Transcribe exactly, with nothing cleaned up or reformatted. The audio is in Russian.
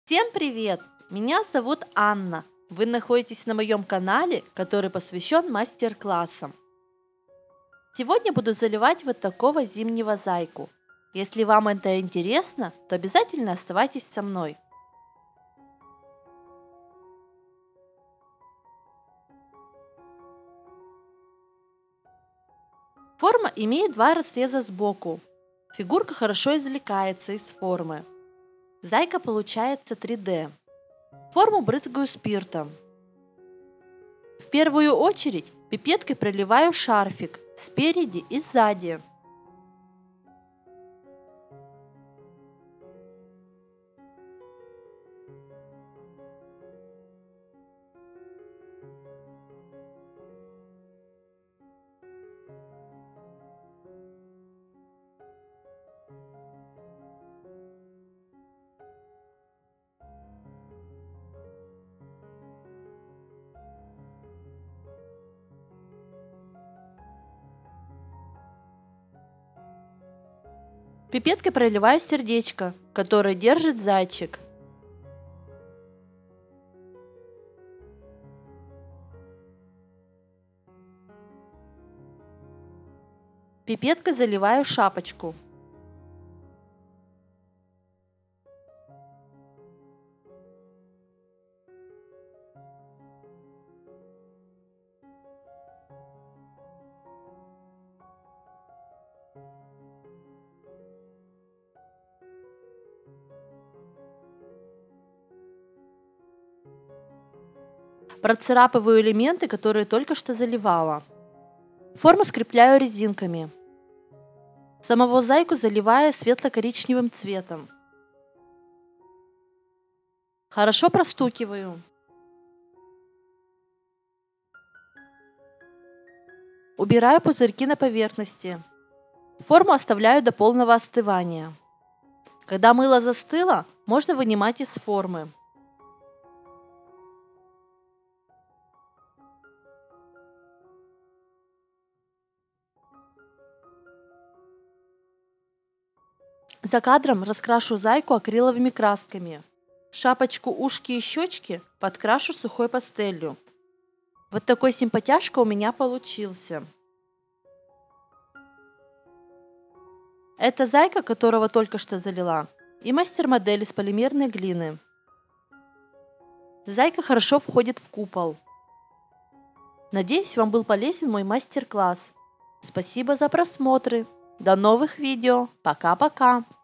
Всем привет! Меня зовут Анна. Вы находитесь на моем канале, который посвящен мастер-классам. Сегодня буду заливать вот такого зимнего зайку. Если вам это интересно, то обязательно оставайтесь со мной. Форма имеет два разреза сбоку. Фигурка хорошо извлекается из формы. Зайка получается три дэ. Форму брызгаю спиртом. В первую очередь пипеткой проливаю шарфик спереди и сзади. Пипеткой проливаю сердечко, которое держит зайчик. Пипеткой заливаю шапочку. Процарапываю элементы, которые только что заливала. Форму скрепляю резинками. Самого зайку заливаю светло-коричневым цветом. Хорошо простукиваю. Убираю пузырьки на поверхности. Форму оставляю до полного остывания. Когда мыло застыло, можно вынимать из формы. За кадром раскрашу зайку акриловыми красками. Шапочку, ушки и щечки подкрашу сухой пастелью. Вот такой симпатяшка у меня получился. Это зайка, которого только что залила, и мастер-модель из полимерной глины. Зайка хорошо входит в купол. Надеюсь, вам был полезен мой мастер-класс. Спасибо за просмотры. До новых видео. Пока-пока.